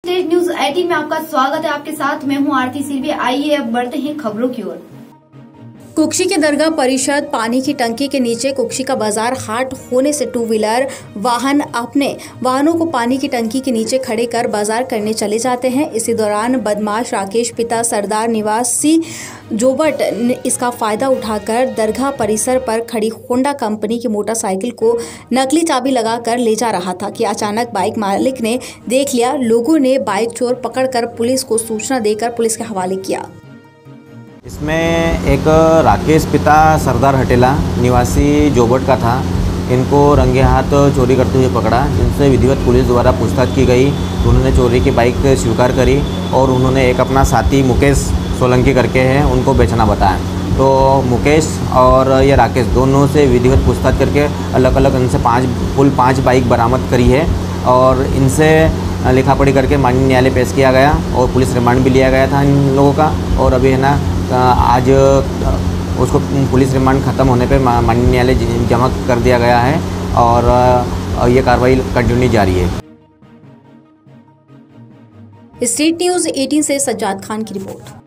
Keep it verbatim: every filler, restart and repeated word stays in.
State news अठारह में आपका स्वागत है। आपके साथ मैं हूं आरती सिरवे। आइए अब बढ़ते हैं खबरों की ओर। कुक्षी के दरगाह परिषद पानी की टंकी के नीचे कुक्षी का बाजार हाट होने से टू व्हीलर वाहन अपने वाहनों को पानी की टंकी के नीचे खड़े कर बाजार करने चले जाते हैं। इसी दौरान बदमाश राकेश पिता सरदार निवासी जोबट ने इसका फायदा उठाकर दरगाह परिसर पर खड़ी होंडा कंपनी की मोटरसाइकिल को नकली चाबी लगाकर ले जा रहा था कि अचानक बाइक मालिक ने देख लिया। लोगों ने बाइक चोर पकड़कर पुलिस को सूचना देकर पुलिस के हवाले किया। इसमें एक राकेश पिता सरदार हटेला निवासी जोबट का था। इनको रंगे हाथ चोरी करते हुए पकड़ा। इनसे विधिवत पुलिस द्वारा पूछताछ की गई। उन्होंने चोरी की बाइक स्वीकार करी और उन्होंने एक अपना साथी मुकेश सोलंकी करके है उनको बेचना बताया। तो मुकेश और ये राकेश दोनों से विधिवत पूछताछ करके अलग अलग इनसे पाँच कुल पाँच बाइक बरामद करी है और इनसे लिखा पढ़ी करके माननीय न्यायालय पेश किया गया और पुलिस रिमांड भी लिया गया था इन लोगों का। और अभी है ना आज उसको पुलिस रिमांड ख़त्म होने पे माननीय न्यायालय जमा कर दिया गया है और ये कार्रवाई कंटिन्यू जारी है। स्टेट न्यूज अठारह से सज्जाद खान की रिपोर्ट।